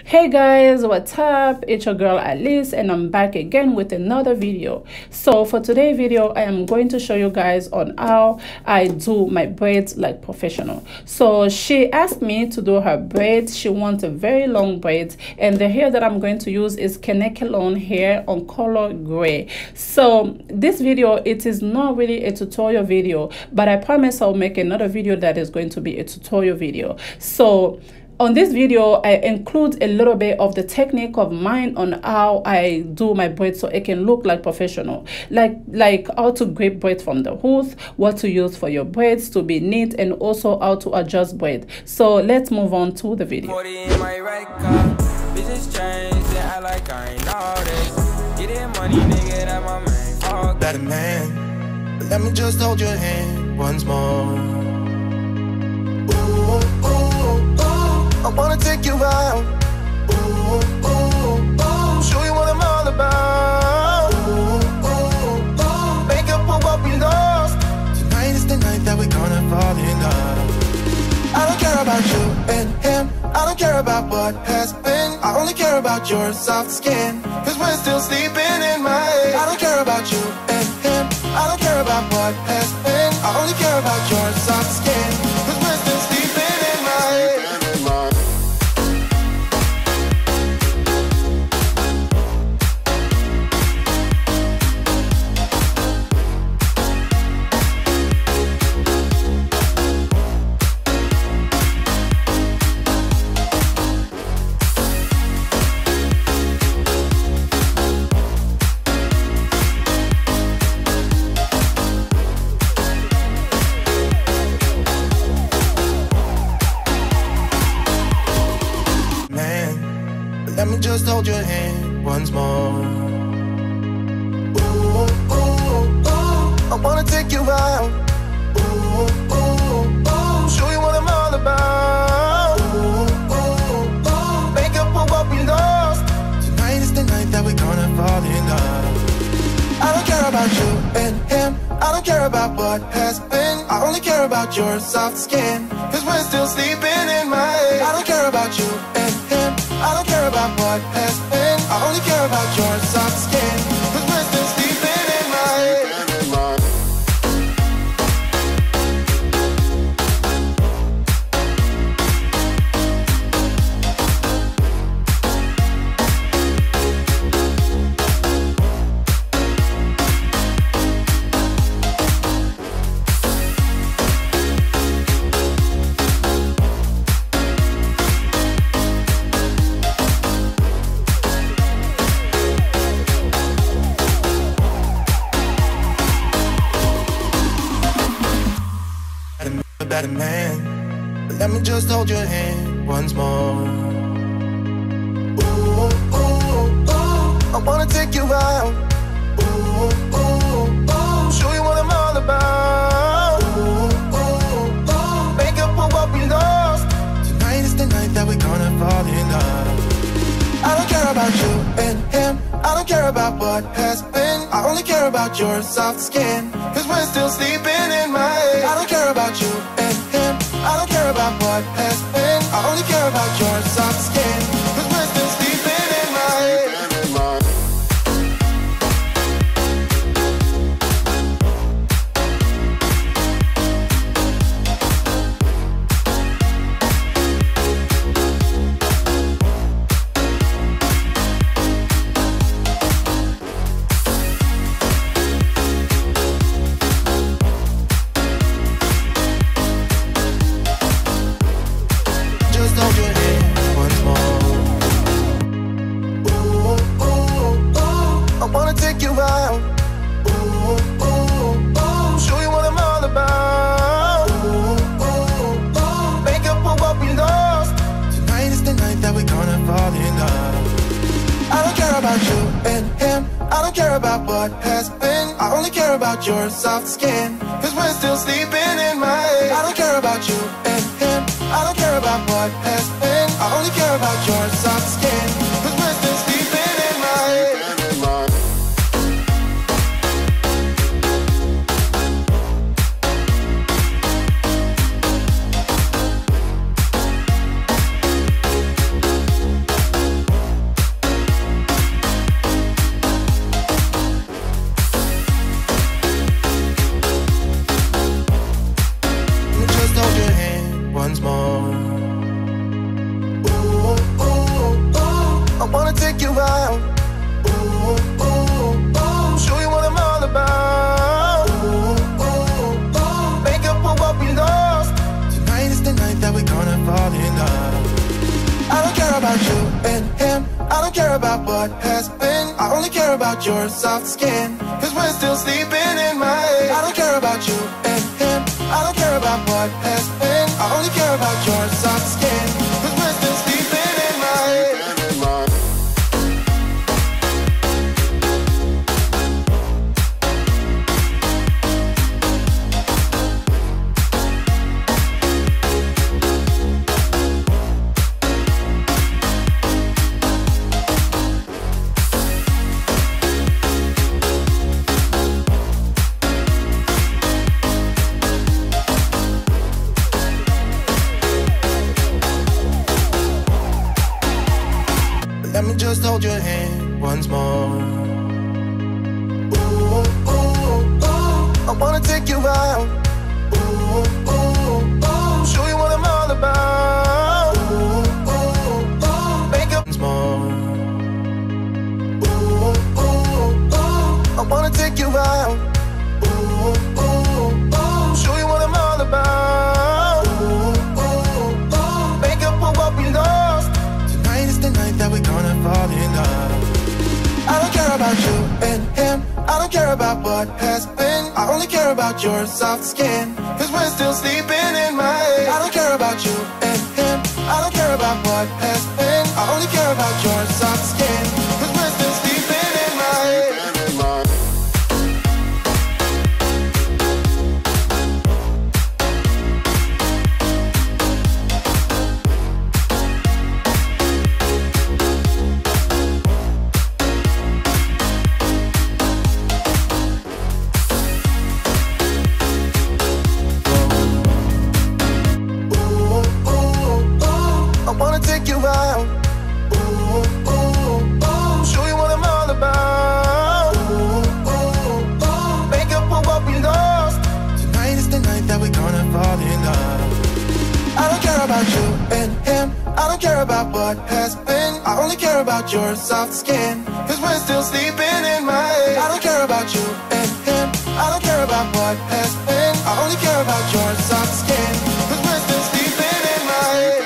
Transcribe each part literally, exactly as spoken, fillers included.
Hey guys, what's up? It's your girl Alice and I'm back again with another video. So for today's video, I am going to show you guys on how I do my braids like professional. So she asked me to do her braids. She wants a very long braids, and the hair that I'm going to use is Kanekalon hair on color gray. So this video, it is not really a tutorial video, but I promise I'll make another video that is going to be a tutorial video. So on this video, I include a little bit of the technique of mine on how I do my braids so it can look like professional. Like, like how to grip braids from the hoof, what to use for your braids to be neat, and also how to adjust braid. So let's move on to the video. Better man, but let me just hold your hand once more. Ooh, ooh, ooh, I wanna take you out. Ooh, ooh, ooh, show you what I'm all about. Ooh, ooh, ooh, make up for what we lost. Tonight is the night that we're gonna fall in love. I don't care about you and him, I don't care about what has been. I only care about your soft skin, cause we're still sleeping in my head. I don't care about you and him, I don't care about what has been. I only care about your soft skin, cause we're still sleeping in my head. Let me just hold your hand once more. Ooh, ooh, ooh, I wanna take you out. Ooh, ooh, ooh, show you what I'm all about. Ooh, ooh, ooh, make up for what we lost. Tonight is the night that we're gonna fall in love. I don't care about you and him, I don't care about what has been. I only care about your soft skin, cause we're still sleeping in my head. I don't care about you and him, I don't care about what has been. I only care about your soft skin, cause we're still sleeping in my head. Better man, but let me just hold your hand once more. Ooh, ooh, ooh, I wanna take you out. Ooh, ooh, ooh, show you what I'm all about. Ooh, ooh, ooh, make up for what we lost. Tonight is the night that we're gonna fall in love. I don't care about you and him, I don't care about what has been. I only care about your soft skin, cause we're still sleeping in my head. I don't care about you and him, I don't care about what has been. I only care about your soft skin, cause we're still sleeping in my head. Just hold your hand once more. Ooh, ooh, ooh, I wanna take you out. Ooh, ooh, ooh, show you what I'm all about. Ooh, ooh, ooh, make up for what we lost. Tonight is the night that we're gonna fall in love. I don't care about you and him, I don't care about what has been. I only care about your soft skin, cause we're still sleeping in my head. I don't care about you and him, I don't care about what has been. I only care about your soft skin, cause we're still sleeping in my head. out. Ooh, ooh, ooh. Show you what I'm all about. Ooh, ooh, ooh. Make up for what we lost. Tonight is the night that we're gonna fall in love. I don't care about you and him. I don't care about what has been. I only care about your soft skin, cause we're still sleeping in my head. I don't care about you and him. I don't care about what has been. I only care about your soft skin, cause we're still sleeping in my head. Let me just hold your hand once more. Ooh, ooh, ooh. I wanna take you out. Ooh, ooh, ooh. Show you what I'm all about. Ooh, ooh, ooh. Make up once more. Ooh, ooh, ooh. I wanna take you out. Ooh, ooh, ooh. Show you what I'm all about. Ooh, ooh, ooh. Make up for what we lost. Tonight is the night that we're gonna fall in love. I don't care about you and him. I don't care about what has been. I only care about your soft skin, cause we're still sleeping in my head. I don't care about you and him. I don't care about what has been. I only care about your soft skin, cause we're still sleeping in my head. Take you out. Ooh, ooh, ooh. Show you what I'm all about. Ooh, ooh, ooh. Make up for what we lost. Tonight is the night that we're gonna fall in love. I don't care about you and him. I don't care about what has been. I only care about your soft skin, cause we're still sleeping in my head. I don't care about you and him. I don't care about what has been. I only care about your soft skin, cause we're still sleeping in my head.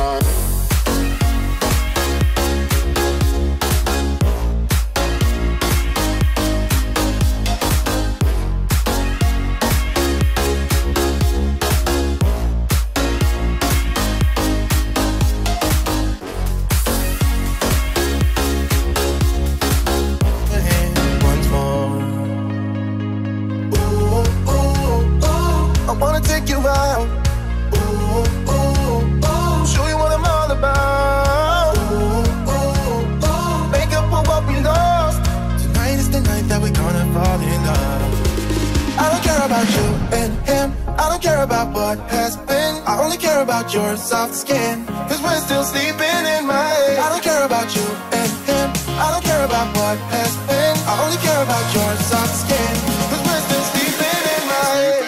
Take you out. Ooh, ooh, ooh. Show you what I'm all about. Ooh, ooh, ooh. Make up for what we lost. Tonight is the night that we're gonna fall in love. I don't care about you and him. I don't care about what has been. I only care about your soft skin, cause we're still sleeping in my head. I don't care about you and him. I don't care about what has been. I only care about your soft skin, cause we're still sleeping in my head.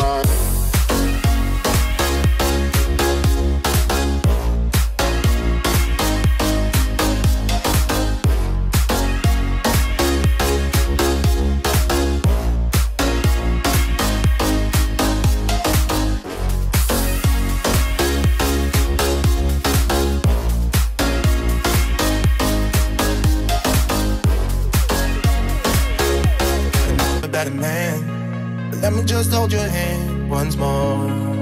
Better man, but let me just hold your hand once more.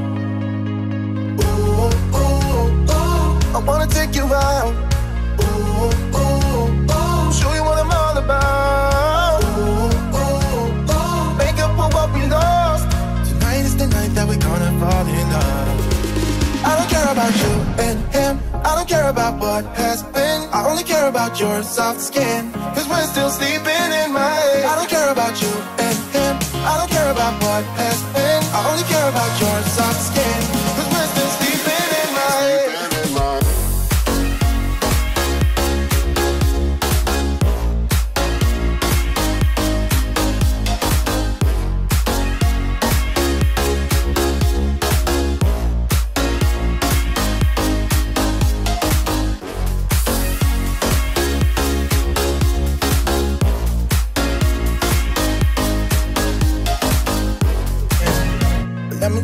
Ooh, ooh, ooh. I wanna take you out. Ooh, ooh, ooh. Show you what I'm all about. Ooh, ooh, ooh. Make up for what we lost. Tonight is the night that we're gonna fall in love. I don't care about you and him. I don't care about what has been. I only care about your soft skin, cause we're still sleeping in my head. I don't care about you and him. I don't care about what has been. I only care about your soft skin, cause we're still sleeping in my head.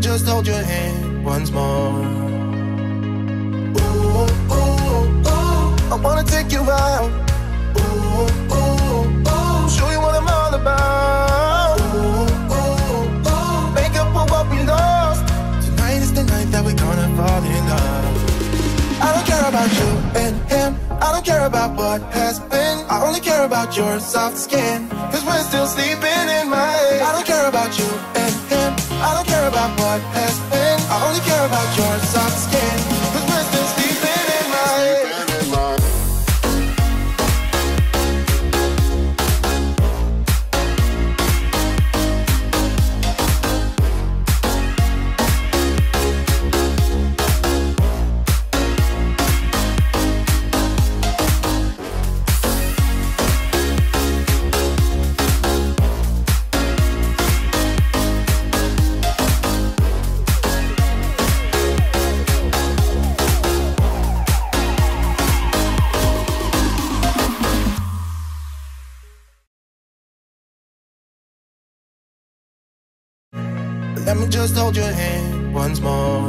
just hold your hand once more. Ooh, ooh, ooh, I wanna take you out. Ooh, ooh, ooh, show you what I'm all about. Ooh, ooh, ooh, make up for what we lost. Tonight is the night that we're gonna fall in love. I don't care about you and him, I don't care about what has been. I only care about your soft skin, cause we're still sleeping in my head. I don't care about you and him, I don't care about what has been. I only care about your soft skin, cause we're still sleeping in my head. Let me just hold your hand once more.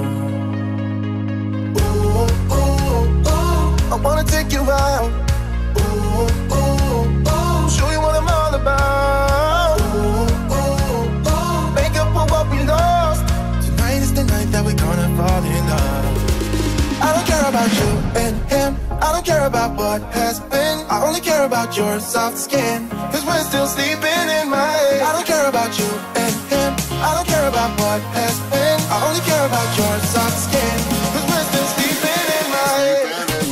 Ooh, ooh, ooh, I wanna take you out. Ooh, ooh, ooh, show you what I'm all about. Ooh, ooh, ooh, make up for what we lost. Tonight is the night that we're gonna fall in love. I don't care about you and him, I don't care about what has been. I only care about your soft skin, cause we're still sleeping in my head. I don't care about you and him, I don't care about what has been. I only care about your soft skin, cause we're still sleeping in my head.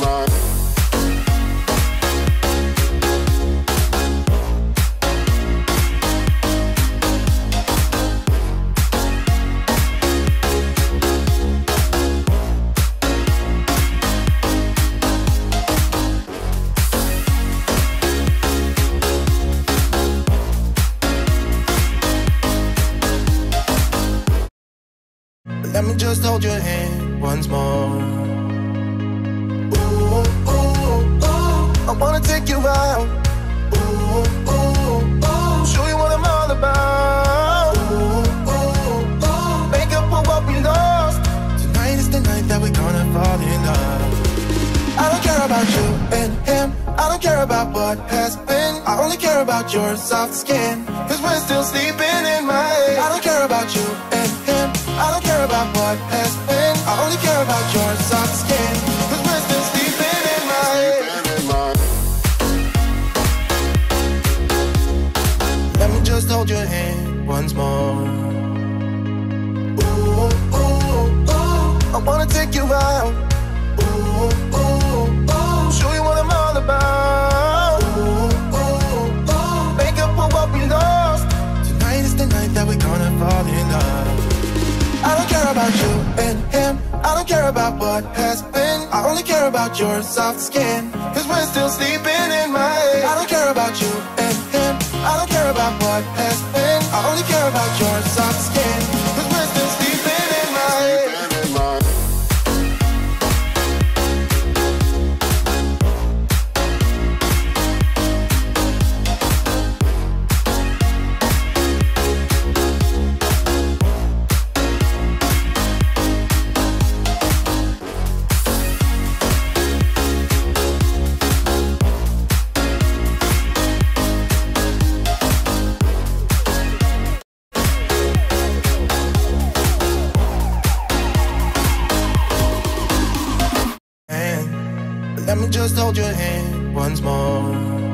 Let me just hold your hand once more. Ooh, ooh, ooh, I wanna take you out. Ooh, ooh, ooh, show you what I'm all about. Ooh, ooh, ooh, make up for what we lost. Tonight is the night that we're gonna fall in love. I don't care about you and him, I don't care about what has been. I only care about your soft skin, cause we're still sleeping in my head. I don't care about you and him, I don't care about what has been. I only care about your soft skin, cause we're still sleeping in my head. Let me just hold your hand once more. Ooh, ooh, ooh, I wanna take you out. Ooh, ooh, ooh, show you what I'm all about. Ooh, ooh, ooh, make up for what we lost. Tonight is the night that we're gonna fall in love. I don't care about you and him, I don't care about what has been. I only care about your soft skin, cause we're still sleeping in my head. I don't care about you and him, I don't care about what has been. I only care about your soft skin, cause we're still sleeping in my head. Let me just hold your hand once more.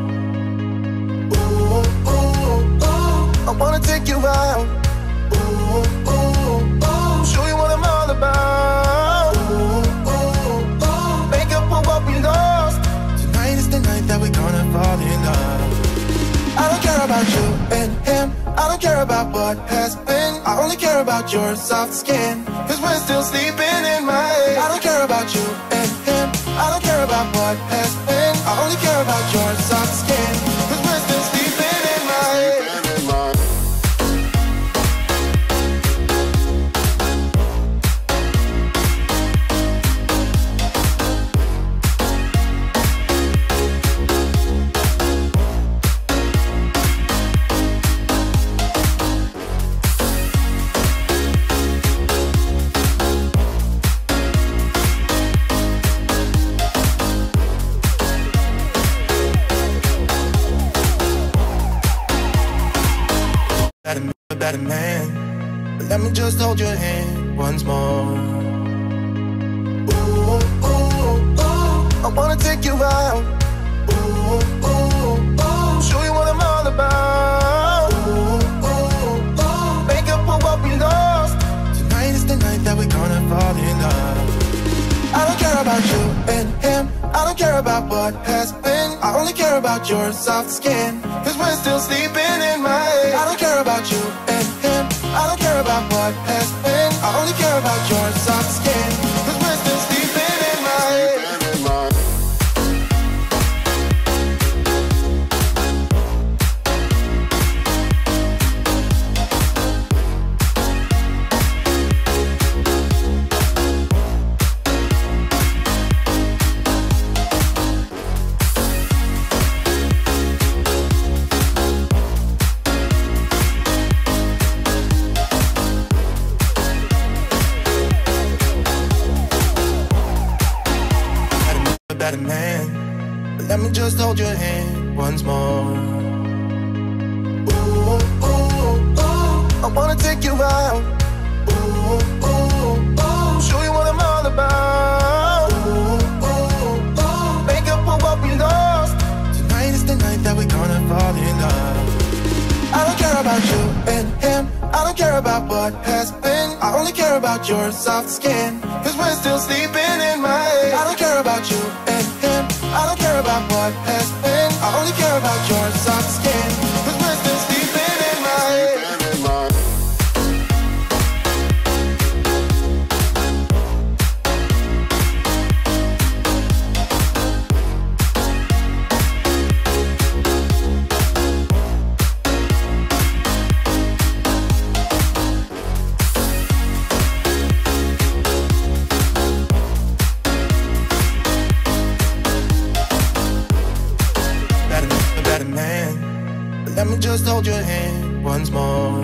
Ooh, ooh, ooh, I wanna take you out. Ooh, ooh, ooh, show you what I'm all about. Ooh, ooh, ooh, make up for what we lost. Tonight is the night that we're gonna fall in love. I don't care about you and him, I don't care about what has been. I only care about your soft skin, cause we're still sleeping in my head. I don't care about you and him, I don't care about what has been. I only care about your soft skin, cause we're still sleeping in my head. better man. But let me just hold your hand once more. Ooh, ooh, ooh, I wanna take you out. Ooh, ooh, ooh, show you what I'm all about. Ooh, ooh, ooh, make up for what we lost. Tonight is the night that we're gonna fall in love. I don't care about you and him, I don't care about what has been. I only care about your soft skin, cause we're still sleeping in my head. I don't care about you and him, I don't care about what has been. I only care about your soft skin, cause we're still sleeping in my head. Better man, but let me just hold your hand once more. Ooh, ooh, ooh, I wanna take you out. Ooh, ooh, ooh, show you what I'm all about. Ooh, ooh, ooh, make up for what we lost. Tonight is the night that we're gonna fall in love. I don't care about you and him, I don't care about what has been. I only care about your soft skin, cause we're still sleeping in my head. I don't care about you and him, I don't care about what has been. I only care about your soft skin, cause we're still sleeping in my head. Let me just hold your hand once more.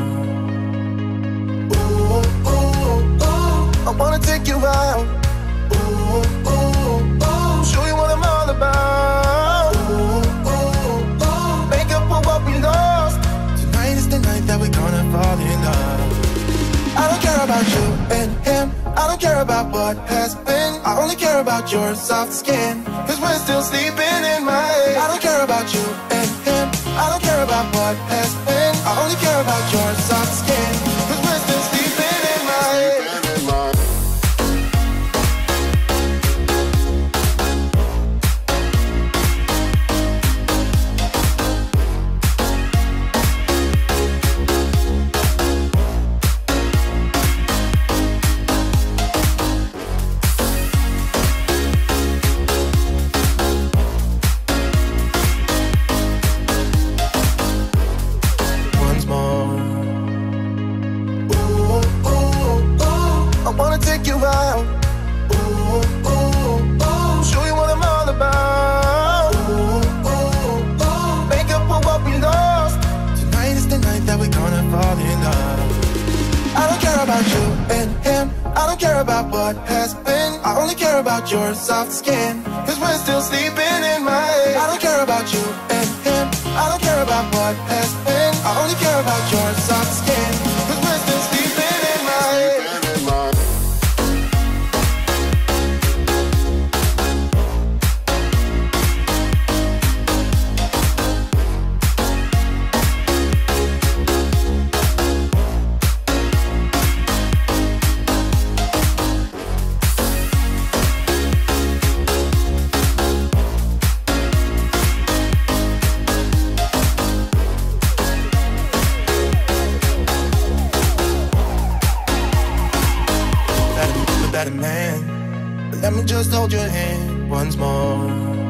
Ooh, ooh, ooh, I wanna take you out. Ooh, ooh, ooh, show you what I'm all about. Ooh, ooh, ooh, make up for what we lost. Tonight is the night that we're gonna fall in love. I don't care about you and him, I don't care about what has been. I only care about your soft skin, cause we're still sleeping in my head. I don't care about you and him, I don't care about what has been. I only care about your soft skin, cause we're still sleeping in my head. About what has been, I only care about your soft skin, cause we're still sleeping in my head. I don't care about you and him, I don't care about what has been. I only care about your soft skin, cause we're still sleeping in my head. Better man, but let me just hold your hand once more.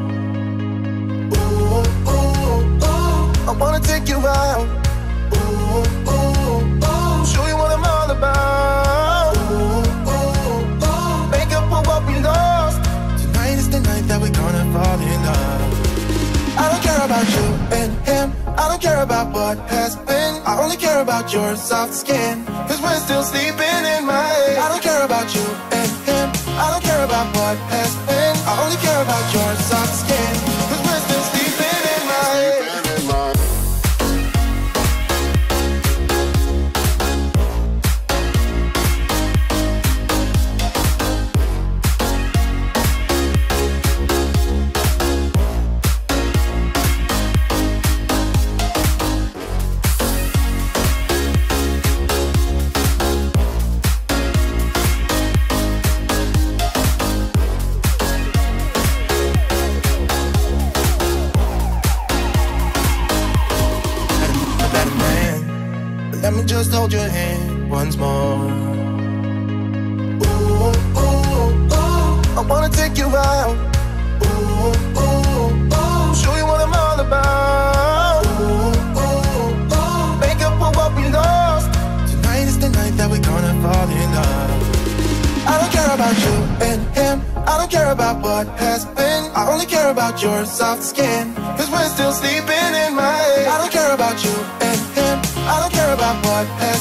Ooh, ooh, ooh, I wanna take you out. Ooh, ooh, ooh, show you what I'm all about. Ooh, ooh, ooh, make up for what we lost. Tonight is the night that we're gonna fall in love. I don't care about you and him, I don't care about what has been. I only care about your soft skin, cause we're still sleeping in my head. I don't care about you and him, I don't care about what has been. I only care about your soft skin, cause we're still sleeping in my head. Let me just hold your hand once more. Ooh, ooh, ooh, I wanna take you out. Ooh, ooh, ooh, show you what I'm all about. Ooh, ooh, ooh, make up for what we lost. Tonight is the night that we're gonna fall in love. I don't care about you and him, I don't care about what has been. I only care about your soft skin, cause we're still sleeping in my head. I don't care about you and him, I don't care about what has